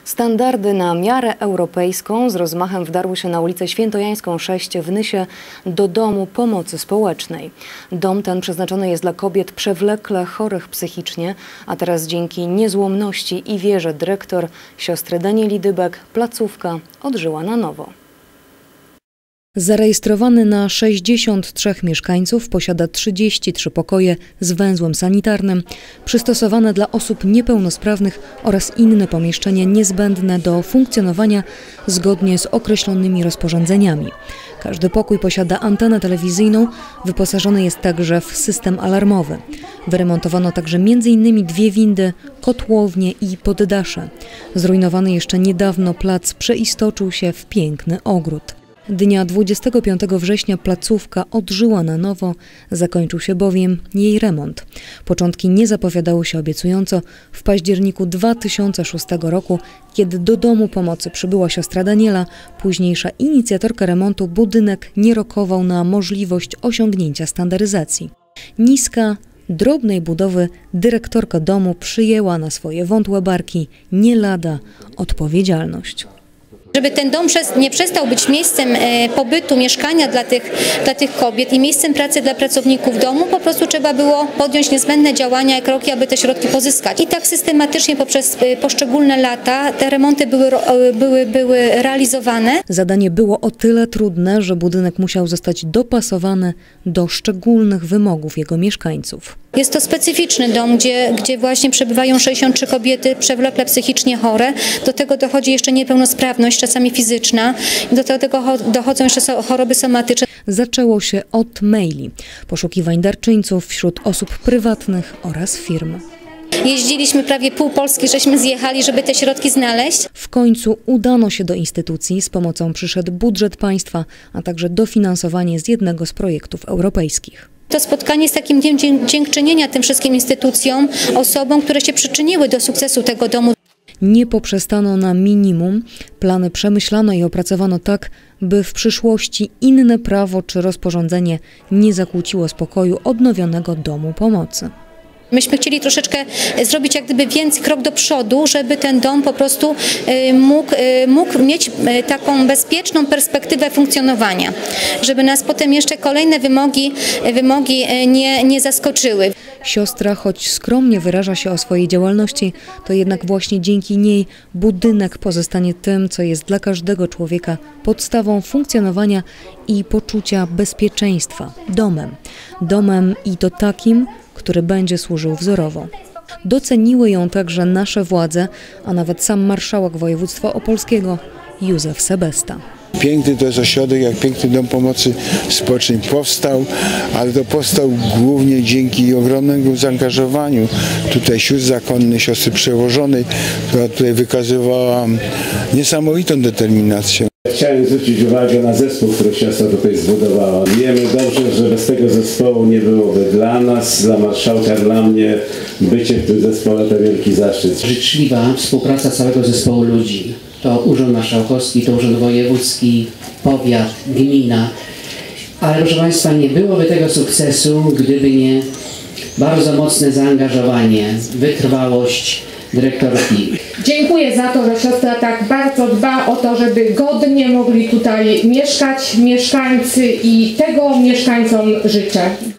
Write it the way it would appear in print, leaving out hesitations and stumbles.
Standardy na miarę europejską z rozmachem wdarły się na ulicę Świętojańską 6 w Nysie do Domu Pomocy Społecznej. Dom ten przeznaczony jest dla kobiet przewlekle chorych psychicznie, a teraz dzięki niezłomności i wierze dyrektor, siostry Danieli Dybek, placówka odżyła na nowo. Zarejestrowany na 63 mieszkańców, posiada 33 pokoje z węzłem sanitarnym, przystosowane dla osób niepełnosprawnych oraz inne pomieszczenia niezbędne do funkcjonowania zgodnie z określonymi rozporządzeniami. Każdy pokój posiada antenę telewizyjną, wyposażony jest także w system alarmowy. Wyremontowano także m.in. 2 windy, kotłownie i poddasze. Zrujnowany jeszcze niedawno plac przeistoczył się w piękny ogród. Dnia 25 września placówka odżyła na nowo, zakończył się bowiem jej remont. Początki nie zapowiadały się obiecująco. W październiku 2006 roku, kiedy do Domu Pomocy przybyła siostra Daniela, późniejsza inicjatorka remontu, budynek nie rokował na możliwość osiągnięcia standaryzacji. Niska, drobnej budowy dyrektorka domu przyjęła na swoje wątłe barki nie lada odpowiedzialność. Żeby ten dom nie przestał być miejscem pobytu, mieszkania dla tych kobiet i miejscem pracy dla pracowników domu, po prostu trzeba było podjąć niezbędne działania i kroki, aby te środki pozyskać. I tak systematycznie poprzez poszczególne lata te remonty były realizowane. Zadanie było o tyle trudne, że budynek musiał zostać dopasowany do szczególnych wymogów jego mieszkańców. Jest to specyficzny dom, gdzie właśnie przebywają 63 kobiety przewlekle psychicznie chore. Do tego dochodzi jeszcze niepełnosprawność, czasami fizyczna. Do tego dochodzą jeszcze choroby somatyczne. Zaczęło się od maili, poszukiwań darczyńców wśród osób prywatnych oraz firm. Jeździliśmy prawie pół Polski, żeśmy zjechali, żeby te środki znaleźć. W końcu udano się do instytucji, z pomocą przyszedł budżet państwa, a także dofinansowanie z jednego z projektów europejskich. To spotkanie jest takim dniem dziękczynienia tym wszystkim instytucjom, osobom, które się przyczyniły do sukcesu tego domu. Nie poprzestano na minimum. Plany przemyślano i opracowano tak, by w przyszłości inne prawo czy rozporządzenie nie zakłóciło spokoju odnowionego Domu Pomocy. Myśmy chcieli troszeczkę zrobić jak gdyby więcej krok do przodu, żeby ten dom po prostu mógł mieć taką bezpieczną perspektywę funkcjonowania, żeby nas potem jeszcze kolejne wymogi nie zaskoczyły. Siostra, choć skromnie wyraża się o swojej działalności, to jednak właśnie dzięki niej budynek pozostanie tym, co jest dla każdego człowieka podstawą funkcjonowania i poczucia bezpieczeństwa. Domem i to takim, który będzie służył wzorowo. Doceniły ją także nasze władze, a nawet sam marszałek województwa opolskiego Józef Sebesta. Piękny to jest ośrodek, jak piękny Dom Pomocy Społecznej powstał, ale to powstał głównie dzięki ogromnemu zaangażowaniu tutaj sióstr zakonnych, siostry przełożonej, która tutaj wykazywała niesamowitą determinację. Chciałem zwrócić uwagę na zespół, który siostra tutaj zbudowała. Wiemy dobrze, że bez tego zespołu nie byłoby dla nas, dla marszałka, dla mnie bycie w tym zespole to wielki zaszczyt. Życzliwa współpraca całego zespołu ludzi. To Urząd Marszałkowski, to Urząd Wojewódzki, powiat, gmina. Ale proszę Państwa, nie byłoby tego sukcesu, gdyby nie bardzo mocne zaangażowanie, wytrwałość dyrektorki. Dziękuję za to, że siostra tak bardzo dba o to, żeby godnie mogli tutaj mieszkać mieszkańcy i tego mieszkańcom życzę.